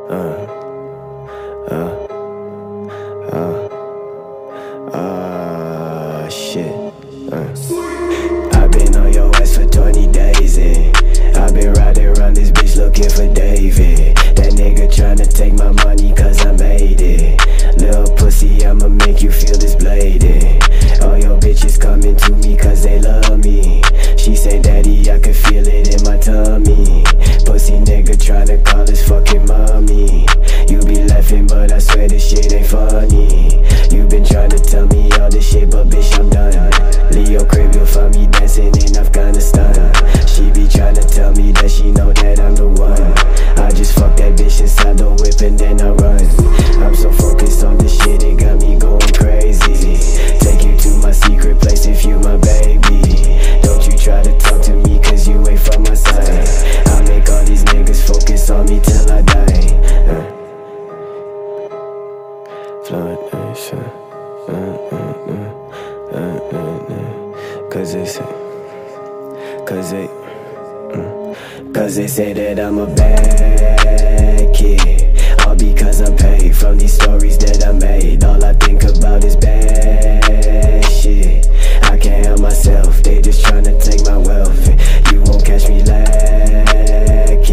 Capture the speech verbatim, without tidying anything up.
uh, uh, uh, uh, shit, uh. I've been on your ass for twenty days, and I've been riding around this bitch looking for David. That nigga tryna take my money cause I made it. Little pussy, I'ma make you feel this bladed. All your bitches coming to me cause they love me. She say, daddy, I can feel it in my tummy. Pussy nigga tryna call his fucking mommy. You be laughing but I swear this shit ain't funny. You been tryna tell me all this shit but bitch I'm done. Leo crib, you'll find me dancing in Afghanistan. She be tryna tell me that she know that I'm the one. I just fuck that bitch inside the whip and then I run. I'm so focused on this shit, it got me going crazy. Take you to my secret place if you my baby. Don't you try to talk to me cause you ain't from my side. I make all these niggas focus on me till I die. uh. Fluent nation, uh, uh, uh, uh, uh, uh. Cause they say, cause they mm. Cause they say that I'm a bad kid, all because I'm paid from these stories that I made. All I think about is bad shit. I can't help myself, they just tryna take my wealth. You won't catch me lacking.